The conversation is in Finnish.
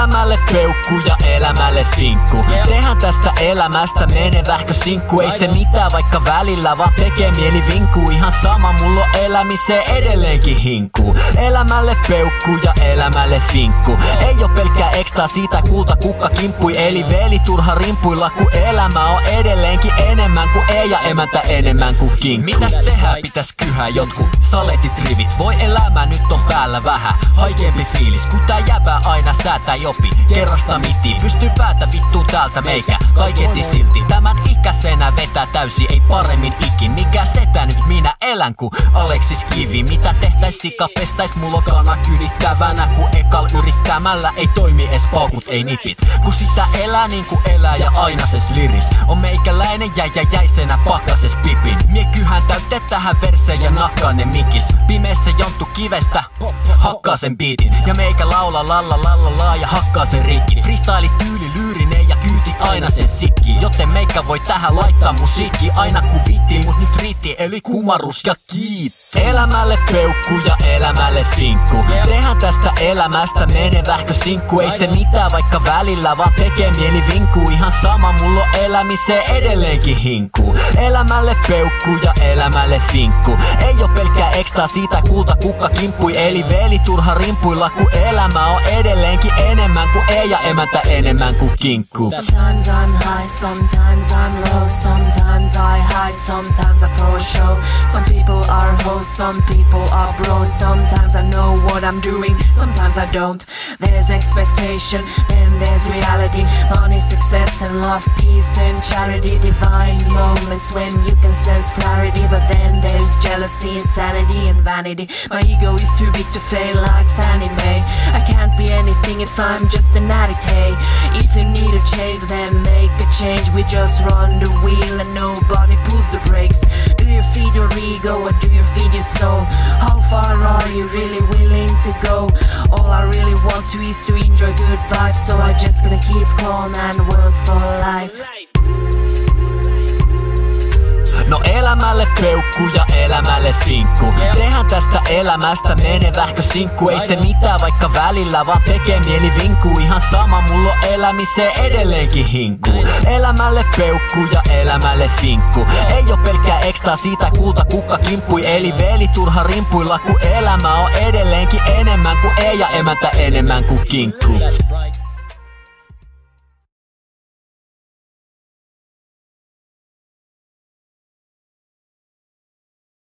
Elämälle peukku ja elämälle finkku. Tehän tästä elämästä menevähkö sinkku. Ei se mitään vaikka välillä vaan tekee mieli vinkku. Ihan sama mulla on elämiseen edelleenkin hinku. Elämälle peukku ja elämälle finkku. Ei oo pelkkää ekstra siitä kulta kukka kimppui. Eli veli turha rimpuilla kun elämä on edelleenkin enemmän kuin ei ja emäntä enemmän kuin kinkku. Mitäs tehdään pitäis kyhää jotkut saletit rivit. Voi elämä nyt on päällä vähän haikeempi fiilis kun tää jäbä aina säätää jopi. Kerrasta mitiin pystyy päätä vittuun täältä meikä kaiketi silti. Tämän ikäisenä vetää täysi ei paremmin ikin. Mikä setä nyt minä elän ku Aleksis Kivi. Mitä tehtäis sika pestäis mulla kana kylittävänä kun ekal yrittämällä ei toimi es paukut ei nipit. Kun sitä elää niin kuin elää ja aina ses liris. On meikäläinen jäisenä pakases pipin. Mie kyhän täytte tähän verseen ja nakkaan ne mikis. Pimeessä jonttu kivestä hakkaa sen biitin. Ja meikä laula la ja hakkaa sen rikki. Freestyle tyyli lyyrinen ja kyyti aina sen sikki. Joten meikä voi tähän laittaa musiikki aina kun viitti. Mut nyt riitti eli kumarus ja kiit. Elämälle peukku ja elämälle finkku. Tehän tästä elämästä menevähkö sinkku. Ei se mitään vaikka välillä vaan tekee mieli vinkku. Ihan sama mulla on elämiseen edelleenkin hinku. Elämälle peukku ja elämälle finkku. Ei oo pelkkää ekstra siitä kulta kukka kimppui. Eli veli turha rimpuilla kun elämä on edelleenkin enemmän kuin ei ja emäntä enemmän kuin kinkku. Sometimes I'm high, sometimes I'm low. Sometimes I hide, sometimes I throw a show. Some people are hoes, some people are bros. Sometimes I know what I'm doing, sometimes I don't. There's expectation, then there's reality. Money, success and love, peace and charity. Divine moments when you can sense clarity. But then there's jealousy, insanity and vanity. My ego is too big to fail like Fannie Mae. I can't be anything if I'm just an addict, hey. If you need a change, then make a change. We just run the wheel and nobody pulls the brakes. Do you feed your ego or do you feed your soul? How far are you really willing to go? All I really want to is to enjoy good vibes. So I just gonna keep calm and work for life. No elämälle peukku ja elämälle finkku. Tehän tästä elämästä menevähkö sinkku. Ei se mitään vaikka välillä vaan tekee mieli vinkku. Ihan sama mulla on elämiseen edelleenkin hinku. Elämälle peukku ja elämälle finkku. Ei oo pelkkää ekstra siitä kulta kukka kimppui. Eli veli turha rimpuilla kun elämä on edelleenkin enemmän kuin ei ja emäntä enemmän kuin kinkku.